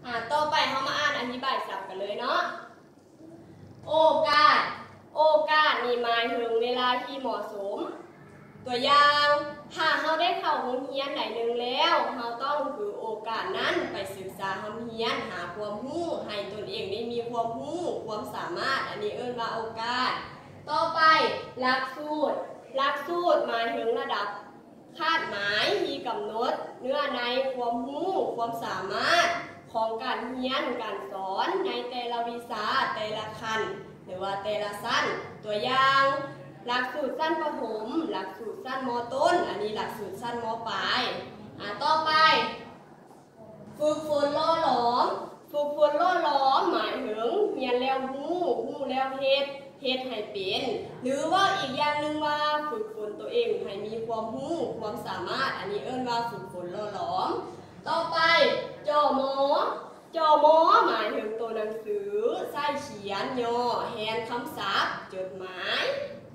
ต่อไปเขามาอ่านอธิบายศัพท์กันเลยเนาะโอกาสนี่หมายถึงเวลาที่เหมาะสมตัวอย่างถ้าเราได้เข้าโรงเรียนไหนหนึ่งแล้วเราต้องถือโอกาสนั้นไปศึกษาโรงเรียนหาความรู้ให้ตนเองได้มีความรู้ความสามารถอันนี้เอิ้นว่าโอกาสต่อไปหลักสูตรหมายถึงระดับคาดหมายที่กำหนดเนื้อในความรู้ความสามารถของการเรียนการสอนในแต่ละวิชาแต่ละขั้นหรือว่าแต่ละสั้นตัวอย่างหลักสูตรสั้นประถมหลักสูตรสั้นม.ต้นอันนี้หลักสูตรสั้นม.ปลายต่อไปฝึกฝนล่อหลอมหมายถึงเรียนแล้วรู้แล้วเฮ็ดให้เป็นหรือว่าอีกอย่างหนึ่งว่าฝึกฝนตัวเองให้มีความรู้ความสามารถอันนี้เอิ้นว่าฝึกฝนล่อหลอมต่อไปจอมอหมายถึงตัวหนังสือไส้เขียนย่อแทนคำศัพท์จดหมาย